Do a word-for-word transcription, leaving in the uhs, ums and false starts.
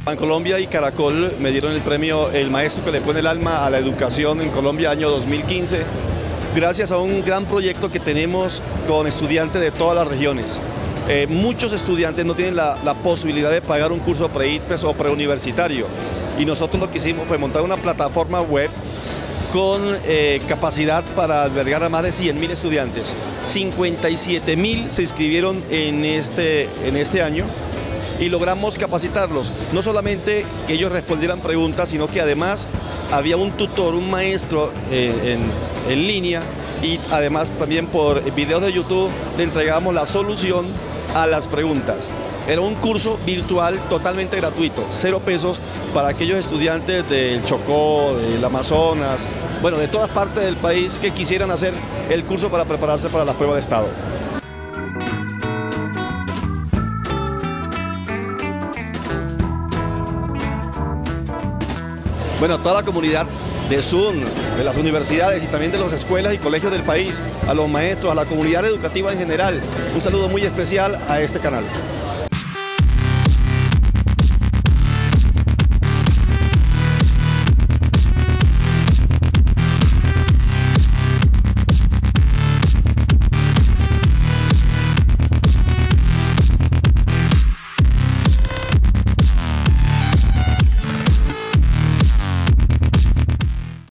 En Colombia y Caracol me dieron el premio El Maestro que le pone el alma a la educación en Colombia año dos mil quince, gracias a un gran proyecto que tenemos con estudiantes de todas las regiones. Eh, muchos estudiantes no tienen la, la posibilidad de pagar un curso pre-ITFES o preuniversitario, y nosotros lo que hicimos fue montar una plataforma web con eh, capacidad para albergar a más de cien mil estudiantes. cincuenta y siete mil se inscribieron en este, en este año y logramos capacitarlos. No solamente que ellos respondieran preguntas, sino que además había un tutor, un maestro eh, en, en línea, y además también por videos de YouTube le entregábamos la solución a las preguntas. Era un curso virtual totalmente gratuito, cero pesos para aquellos estudiantes del Chocó, del Amazonas, bueno, de todas partes del país que quisieran hacer el curso para prepararse para las pruebas de estado. Bueno, toda la comunidad de Zoom, de las universidades y también de las escuelas y colegios del país, a los maestros, a la comunidad educativa en general, un saludo muy especial a este canal.